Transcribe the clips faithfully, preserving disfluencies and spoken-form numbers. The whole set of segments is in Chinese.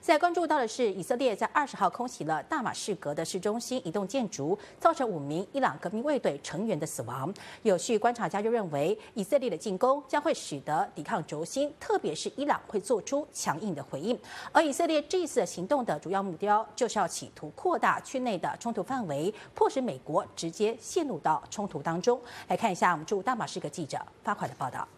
在关注到的是，以色列在二十号空袭了大马士革的市中心一栋建筑，造成五名伊朗革命卫队成员的死亡。有序观察家就认为，以色列的进攻将会使得抵抗轴心，特别是伊朗会做出强硬的回应。而以色列这一次的行动的主要目标，就是要企图扩大区内的冲突范围，迫使美国直接陷入到冲突当中。来看一下我们驻大马士革记者发快的报道。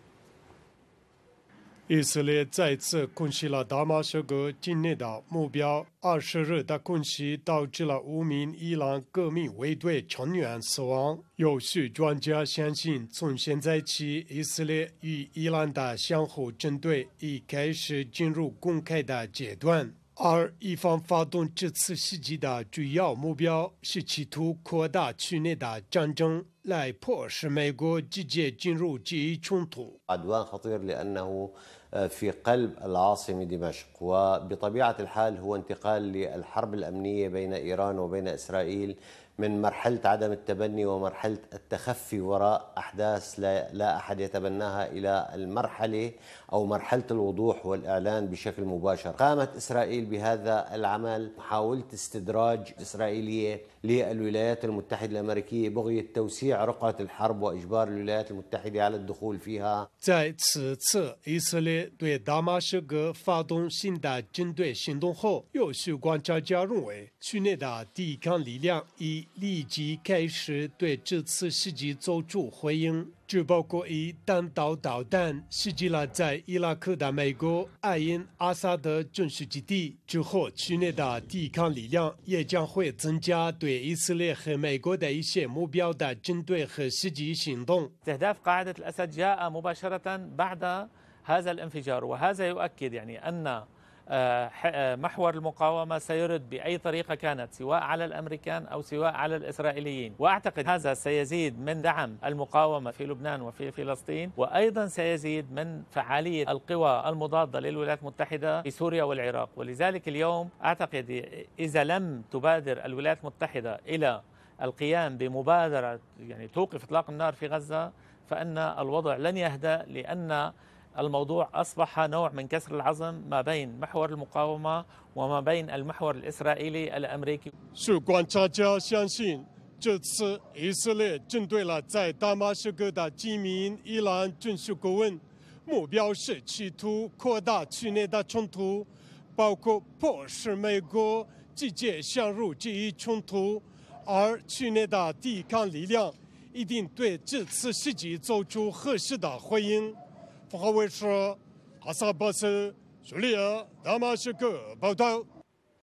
以色列再次攻击了大马士革境内的目标。二十日的攻击导致了五名伊朗革命卫队成员死亡。有许专家相信，从现在起，以色列与伊朗的相互针对已开始进入公开的阶段。而伊方发动这次袭击的主要目标是企图扩大区内的战争，来迫使美国直接进入这一冲突。 عدوان خطير لأنه في قلب العاصمة دمشق، وبطبيعة الحال هو انتقال للحرب الأمنية بين إيران وبين إسرائيل من مرحلة عدم التبني ومرحلة التخفي وراء أحداث لا, لا أحد يتبناها إلى المرحلة أو مرحلة الوضوح والإعلان بشكل مباشر. قامت إسرائيل بهذا العمل محاولة استدراج إسرائيلية للولايات المتحدة الأمريكية بغية توسيع رقعة الحرب وإجبار الولايات المتحدة على الدخول فيها. 在此次以色列对大马士革发动新的针对行动后，有许观察家认为，区内的抵抗力量已立即开始对这次袭击做出回应，这包括以弹道导弹袭击了在伊拉克的美国艾因阿萨德军事基地。之后，区内的抵抗力量也将会增加对以色列和美国的一些目标的针对和袭击行动。 استهداف قاعدة الأسد جاء مباشرة بعد هذا الانفجار، وهذا يؤكد يعني أن محور المقاومة سيرد بأي طريقة كانت، سواء على الأمريكان أو سواء على الإسرائيليين. وأعتقد هذا سيزيد من دعم المقاومة في لبنان وفي فلسطين، وأيضا سيزيد من فعالية القوى المضادة للولايات المتحدة في سوريا والعراق. ولذلك اليوم أعتقد إذا لم تبادر الولايات المتحدة إلى القيام بمبادرة يعني توقف إطلاق النار في غزة، فإن الوضع لن يهدأ، لأن الموضوع أصبح نوع من كسر العظم ما بين محور المقاومة وما بين المحور الإسرائيلي الأمريكي. 是观察家相信，这次以色列针对了在大马士革的几名伊朗军事顾问，目标是企图扩大区内的冲突，包括迫使美国直接陷入这一冲突，而区内的抵抗力量一定对这次袭击做出合适的回应。凤凰卫视哈萨巴斯叙利亚大马士革报道。